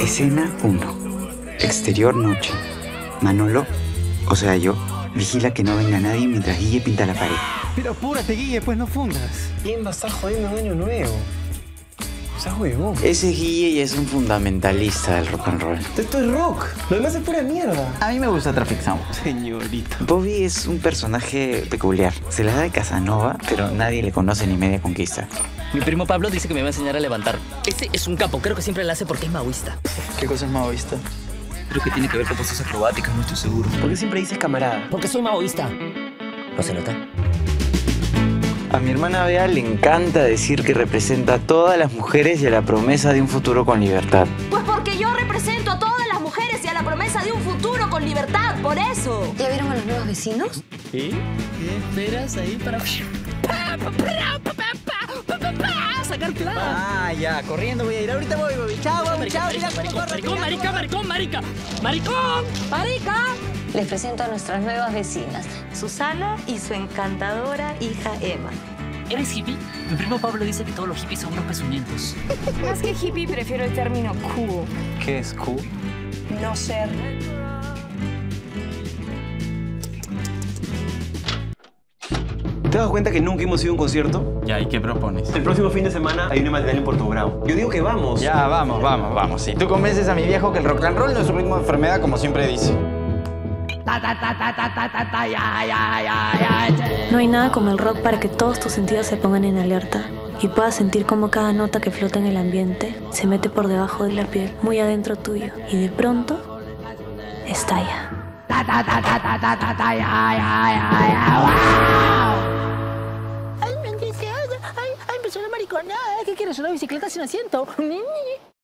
Escena 1. Exterior noche. Manolo, o sea yo, vigila que no venga nadie mientras Guille pinta la pared. Pero apúrate, Guille, pues no fundas. ¿Quién va a estar jodiendo en Año Nuevo? O sea, huevón. Ese Guille ya es un fundamentalista del rock and roll. Esto es rock. Lo demás es pura mierda. A mí me gusta Traffic Sound. Señorita. Bobby es un personaje peculiar. Se la da de Casanova, pero nadie le conoce ni media conquista. Mi primo Pablo dice que me va a enseñar a levantar. Ese es un capo, creo que siempre lo hace porque es maoísta. ¿Qué cosa es maoísta? Creo que tiene que ver con cosas acrobáticas, no estoy seguro. ¿Por qué siempre dices camarada? Porque soy maoísta. ¿No se nota? A mi hermana Bea le encanta decir que representa a todas las mujeres y a la promesa de un futuro con libertad. Pues porque yo represento a todas las mujeres y a la promesa de un futuro con libertad, por eso. ¿Ya vieron a los nuevos vecinos? ¿Sí? ¿Qué esperas ahí para sacar plata? Ah, ya, corriendo voy a ir. Ahorita voy, Bobby. Chao, Bobby, chao. Maricón. Les presento a nuestras nuevas vecinas. Susana y su encantadora hija Emma. ¿Eres hippie? Mi primo Pablo dice que todos los hippies son unos pezuñentos. Más que hippie, prefiero el término cool. ¿Qué es cool? No ser. ¿Te das cuenta que nunca hemos ido a un concierto? Ya, ¿y qué propones? El próximo fin de semana hay una matinal en Puerto Bravo. Yo digo que vamos. Ya, vamos. Si tú convences a mi viejo que el rock and roll no es un ritmo de enfermedad, como siempre dice. No hay nada como el rock para que todos tus sentidos se pongan en alerta y puedas sentir cómo cada nota que flota en el ambiente se mete por debajo de la piel, muy adentro tuyo, y de pronto estalla. Ay, empezó la mariconada. ¿Qué quieres? ¿Una bicicleta sin asiento?